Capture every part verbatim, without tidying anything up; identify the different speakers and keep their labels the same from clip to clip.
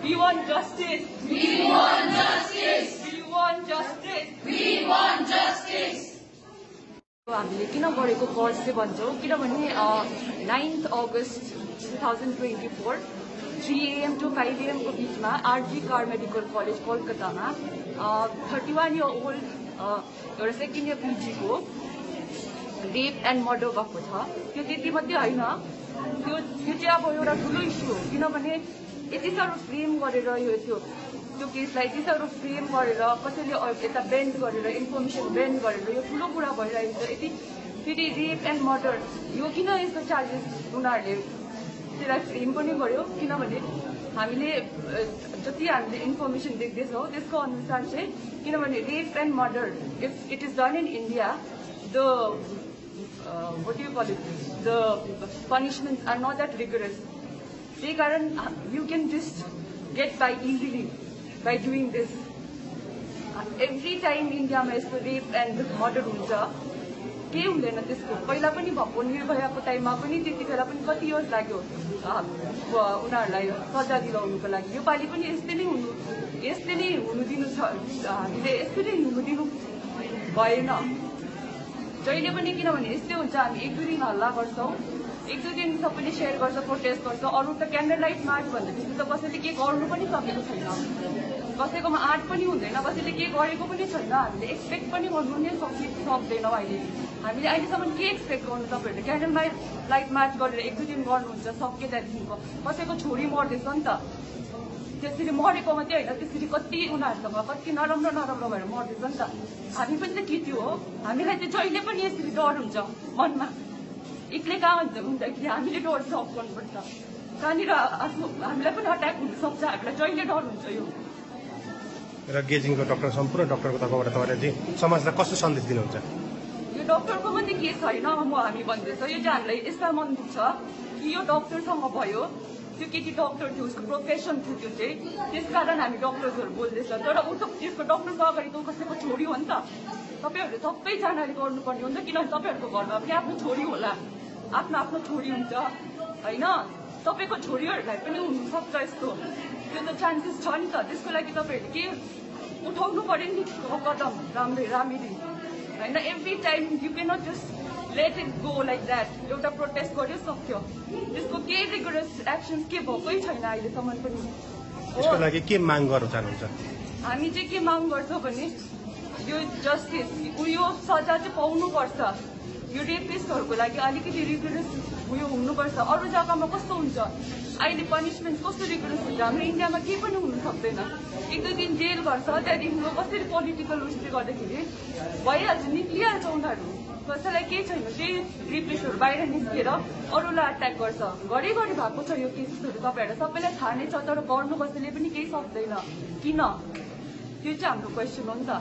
Speaker 1: We want justice.
Speaker 2: We want justice.
Speaker 1: We want justice.
Speaker 2: We want justice.
Speaker 1: हामीले किन गरेको cause चाहिँ भन्छौँ किनभने ninth August two thousand twenty four three AM to five AM को बिचमा आरजी कार मेडिकल कलेज कोलकातामा थर्टी वान इयर ओल्ड एउटा सेकेन्ड इयर पिजीको रेप एन्ड मर्डर भएको छ। त्यो त्यति मात्रै होइन, त्यो त्यो चाहिँ अब एउटा ठुलो इस्यु हो किनभने यति साह्रो फ्रेम गरेर यो त्यो त्यो केसलाई यति साह्रो फ्रेम गरेर कसैले यता बेन्ड गरेर इन्फर्मेसन बेन्ड गरेर यो ठुलो कुरा भइरहेको छ। यति फेरि रेप एन्ड मर्डर यो किन यस्तो चार्जेस उनीहरूले त्यसलाई फ्रेम पनि गर्यो किनभने हामीले जति हामीले इन्फर्मेसन देख्दैछौँ त्यसको अनुसार चाहिँ किनभने rape and murder if it is done in India the what do you call it, the punishments are not that rigorous. त्यही कारण you can just get by easily by doing this. Every time इन्डियामा यस्तो rape and murder हुन्छ केही हुँदैन त्यसको। पहिला पनि भएको निर्भयाको टाइममा पनि त्यति बेला पनि कति इयर्स लाग्यो उनीहरूलाई सजा दिलाउनुको लागि। योपालि पनि यस्तै नै हुनु यस्तै नै हुनु दिनु छ, हामीले यस्तै नै हुनु दिनु भएन जहिले पनि किनभने यस्तै हुन्छ। हामी एक दुई दिन हल्ला गर्छौँ, एक दुई दिन सबैले सेयर गर्छ, प्रोटेस्ट गर्छ, अरू त क्यान्डल लाइट मार्च भनेपछि त कसैले के गर्नु पनि सकेको छैन, कसैकोमा आर्ट पनि हुँदैन, कसैले के गरेको पनि छैन। हामीले एक्सपेक्ट पनि गर्नु नै सकि सक्दैनौँ अहिले। हामीले अहिलेसम्म के एक्सपेक्ट गर्नु? तपाईँहरूले क्यान्डल लाइट लाइट मार्च गरेर एक दुई दिन गर्नुहुन्छ सक्यो त्यहाँदेखिको कसैको छोरी मर्दैछ नि त, त्यसरी मरेको मात्रै होइन त्यसरी कति उनीहरूसँग कति नराम्रो नराम्रो भएर मर्दैछ नि त। हामी पनि त केटी हो, हामीलाई चाहिँ जहिले पनि यसरी डर हुन्छ मनमा। एक्लै कहाँ हुन्छ हुँदाखेरि हामीले डर सक गर्नुपर्छ, कहाँनिर आफ्नो हामीलाई पनि अट्याक हुनसक्छ, हामीलाई जहिले डर हुन्छ। यो
Speaker 3: र गेजिङको डक्टर सम्पूर्ण डक्टरको तर्फबाट तपाईँले चाहिँ समाजलाई कस्तो सन्देश दिनुहुन्छ?
Speaker 1: यो डक्टरको मात्रै केस छैन, म हामी भन्दैछ यो चाहिँ हामीलाई यसमा मन दुख्छ कि यो डक्टरसँग भयो, त्यो केटी डक्टर थियो, उसको प्रोफेसन थियो त्यो चाहिँ, त्यसकारण हामी डक्टर्सहरू बोल्दैछ। तर ऊ त त्यसको डक्टरको अगाडि त कसैको छोरी हो नि त। तपाईँहरूले सबैजनाले गर्नुपर्ने हो नि त, किनभने तपाईँहरूको घरमा पनि आफ्नो छोरी होला, आफ्नो आफ्नो छोरी हुन्छ होइन, तपाईँको छोरीहरूलाई पनि हुनसक्छ यस्तो, त्यो त चान्सेस छ नि त। त्यसको लागि तपाईँहरूले के उठाउनु पर्यो नि कदम राम्रै राम्ररी होइन। Every time you cannot just let it go like that. एउटा प्रोटेस्ट गर्यो सक्यो, त्यसको केही रिगुलस एक्सन्स के भएकै छैन अहिलेसम्म पनि।
Speaker 3: त्यसको लागि के माग गर्न चाहनुहुन्छ?
Speaker 1: हामी चाहिँ के माग गर्छौँ भने यो जस्टिस उयो सजा चाहिँ पाउनुपर्छ। यो रेपिस्टहरूको लागि अलिकति रिगुलस उयो हुनुपर्छ। अरू जग्गामा कस्तो हुन्छ अहिले पनिसमेन्ट कस्तो रिगुलस हुन्छ, हाम्रो इन्डियामा केही पनि हुनु सक्दैन। एक दुई दिन जेल गर्छ, त्यहाँदेखिको कसरी पोलिटिकल उसले गर्दाखेरि भइहाल्छ, निक्लिहाल्छ उनीहरू, कसैलाई केही छैन। त्यही रेपिस्टहरू बाहिर निस्केर अरूलाई अट्याक गर्छ, घरिघरि भएको छ यो केसेसहरू, तपाईँहरूलाई सबैलाई थाहा नै छ। तर गर्नु कसैले पनि केही सक्दैन किन? त्यो चाहिँ हाम्रो क्वेसन हो नि त।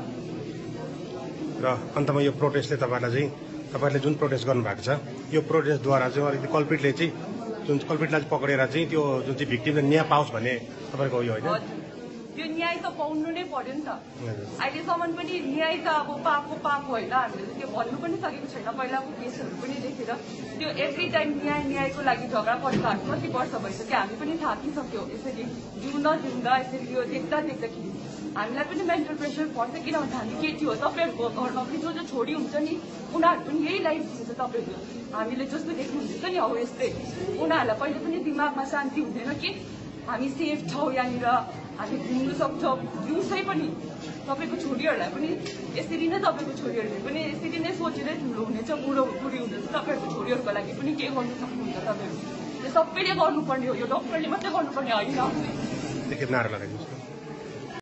Speaker 3: र अन्तमा यो प्रोटेस्टले तपाईँलाई चाहिँ तपाईँहरूले जुन प्रोटेस्ट गर्नुभएको छ यो प्रोटेस्टद्वारा चाहिँ अलिकति कल्प्रिटले चाहिँ जुन कल्प्रिटलाई पक्रेर चाहिँ त्यो जुन चाहिँ भिक्टिमले न्याय पाओस् भन्ने तपाईँको उयो होइन?
Speaker 1: त्यो न्याय त पाउनु नै पर्यो नि त। अहिलेसम्म पनि न्याय त अब पाएको पाएको होइन, हामीले त्यो भन्नु पनि सकेको छैन। पहिलाको केसहरू पनि देखेर त्यो एभ्री टाइम न्याय न्यायको लागि झगडा परेकाहरू कति वर्ष भइसक्यो, हामी पनि थाकिसक्यो यसरी जिउँदा जिउँदा यसरी यो देख्दा देख्दाखेरि हामीलाई पनि मेन्टल प्रेसर पर्छ किनभने हामी केटी हो। तपाईँहरूको घरमा पनि जो जो छोरी हुन्छ नि उनीहरू पनि यही लाइफ दिन्छ तपाईँहरू, हामीले जस्तो देख्नुहुन्छ नि हो यस्तै। उनीहरूलाई पहिले पनि दिमागमा शान्ति हुँदैन कि हामी सेफ छौँ यहाँनिर, हामी घुम्नु सक्छौँ दिउँसै पनि। तपाईँको छोरीहरूलाई पनि यसरी नै तपाईँको छोरीहरूले पनि यसरी नै सोचेरै ठुलो हुनेछ, बुढो बुढी हुँदैछ। तपाईँहरूको छोरीहरूको लागि पनि के गर्नु सक्नुहुन्छ तपाईँहरू? त्यो सबैले गर्नुपर्ने हो, यो डक्टरले मात्रै गर्नुपर्ने होइन।